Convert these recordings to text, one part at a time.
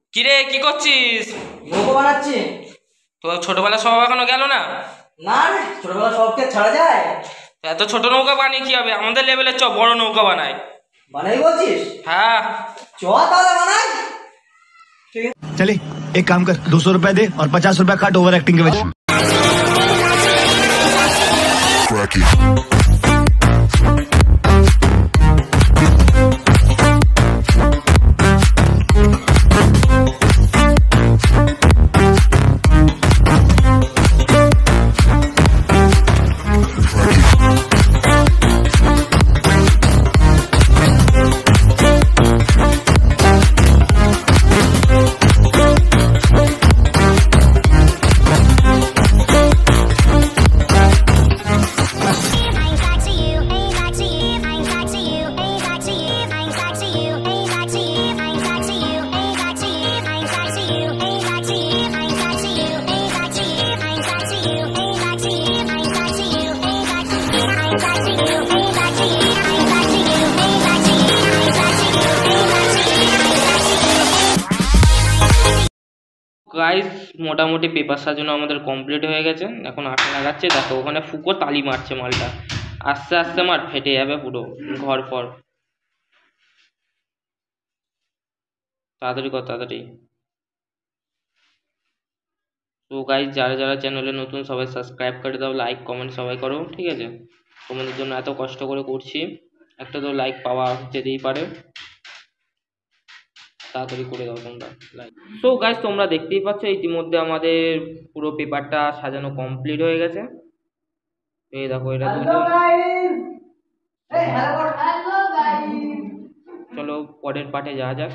কিরে কি করছিস? নৌকো বানাচ্ছি। তো ছোটবেলার সব এখনো গেল না? না রে, ছোটবেলা সবকে ছাড়া যায়? এত ছোট নৌকা বানিয়ে কি হবে? আমাদের লেভেলের বড় নৌকা বানাই। বানাই বলছিস? হ্যাঁ চ তাহলে বানাই। चले एक काम कर 200 रुपए दे और 50 रुपए काट ओवर एक्टिंग के वजह। গাইস, মোটামুটি পেপার সাজানো আমাদের কমপ্লিট হয়ে গেছে। এখন আটা লাগাচ্ছে, দেখো ওখানে ফুকো তালি মারছে। মালটা আস্তে আস্তে মার, ফেটে যাবে পুরো ঘর ফর। তাড়াতাড়ি কর তাড়াতাড়ি। তো গাইস, যারা যারা চ্যানেলে নতুন সবাই সাবস্ক্রাইব করে দাও, লাইক কমেন্ট সবাই করো, ঠিক আছে? তোমাদের জন্য এত কষ্ট করে করছি, একটা তো লাইক পাওয়া যেতেই পারে। তাড়াতাড়ি করে দাও তোমরা লাইক। সো গাইস, তোমরা দেখতেই পাচ্ছ ইতিমধ্যে আমাদের পুরো পেপারটা সাজানো কমপ্লিট হয়ে গেছে। এই দেখো, এটা দুজন। চলো পরের পার্টে যাওয়া যাক।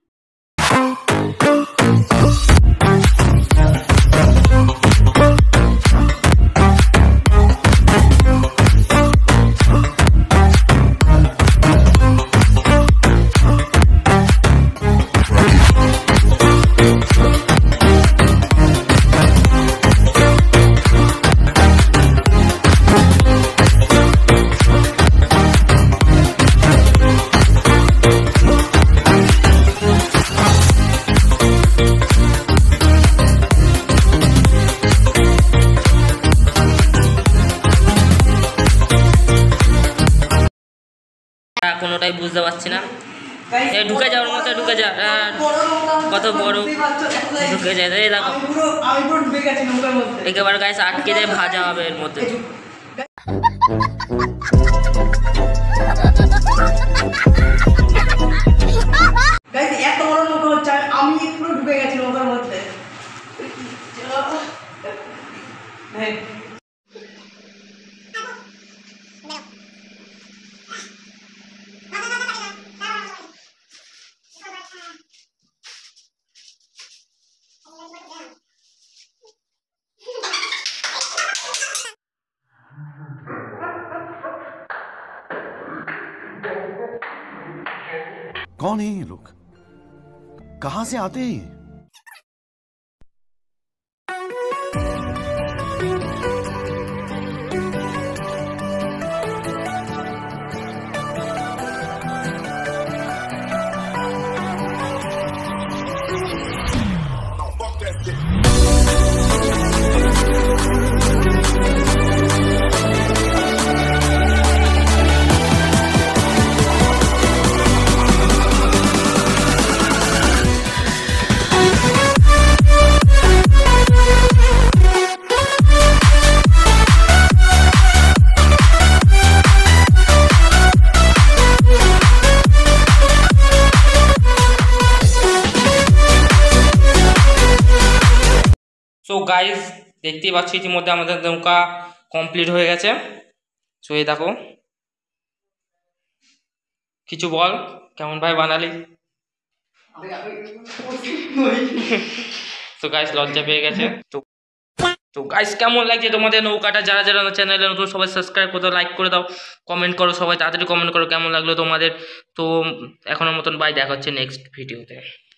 কোনোটাই বুঝতে পারছি না। ঢুকে যাওয়ার মতো ঢুকে যা। কত বড় ঢুকে যায়। এই দেখো একেবারে গাইস আটকে যায়, ভাজা হবে এর মধ্যে। এত বড় নৌকা হচ্ছে, আমি পুরো ঢুকে গেছি নৌকার মধ্যে। कौन है ये लोग? कहां से आते हैं? সো গাইস, দেখতেই পাচ্ছি ইতিমধ্যে আমাদের নৌকা কমপ্লিট হয়ে গেছে। সো এই দেখো, কিছু বল, কেমন ভাই বানালি? তো গাইস লজ্জা পেয়ে গেছে। তো গাইস, কেমন লাগছে তোমাদের নৌকাটা? যারা যারা চ্যানেলে নতুন সবাই সাবস্ক্রাইব করে দাও, লাইক করে দাও, কমেন্ট করো, সবাই তাড়াতাড়ি কমেন্ট করো কেমন লাগলো তোমাদের। তো এখনের মতন বাই, দেখা হচ্ছে নেক্সট ভিডিওতে।